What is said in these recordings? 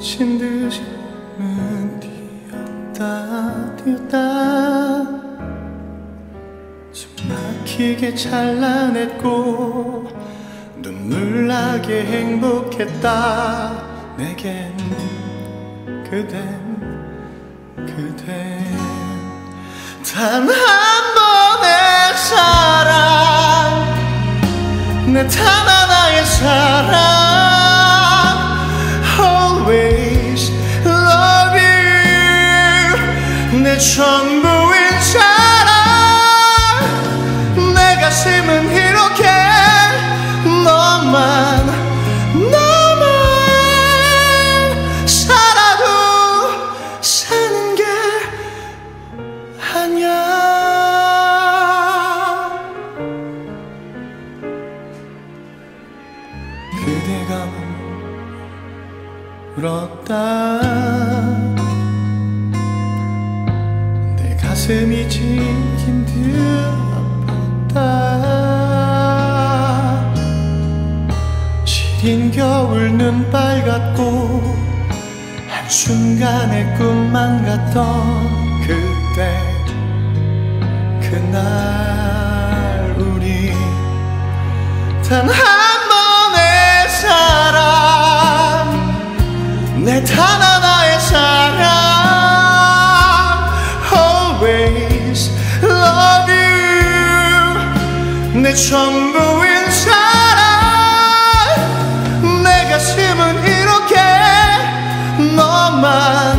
미친 듯이 뛰었다 숨 막히게 찬란했고 눈물 나게 행복했다. 내겐 그댄 단 한 번의 사랑, 내 단 하나의 사랑, always love you. 내 전부인 사랑, 내 가슴은 이렇게 너만 살아도 사는 게 아니야. 그대가 울었다. 내 가슴이 지긴 듯 아팠다. 시린 겨울 눈발 같고 한순간의 꿈만 같던 그때 그날 우리 단 한 번의 사랑, 내 단 하나의 사랑, always love you. 내 전부인 사랑, 내 가슴은 이렇게 너만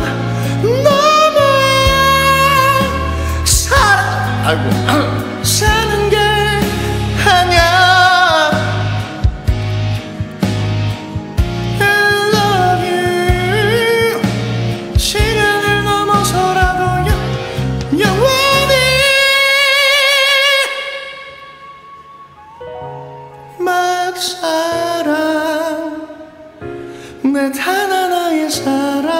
사는 게 아니야. I love you. 시간을 넘어서라도 영원히 my 사랑, 내 단 하나의 사랑,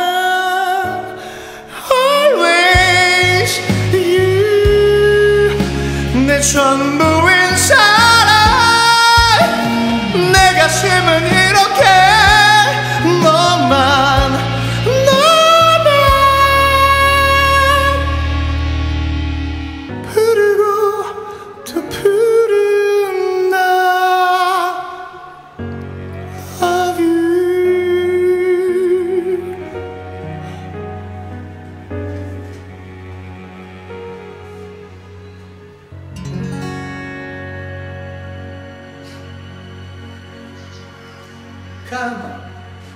always you. 내 전부인 사랑, 내 가슴은 이렇게 너만 부르고 또 부른다. Love you.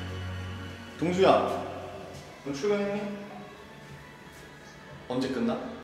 동주야, 너 출근했니? 언제 끝나?